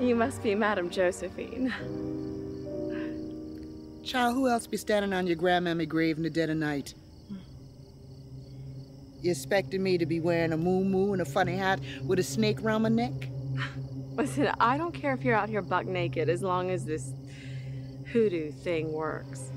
You must be Madame Josephine. Child, who else be standing on your grandmammy grave in the dead of night? You expecting me to be wearing a moo-moo and a funny hat with a snake round my neck? Listen, I don't care if you're out here buck naked as long as this hoodoo thing works.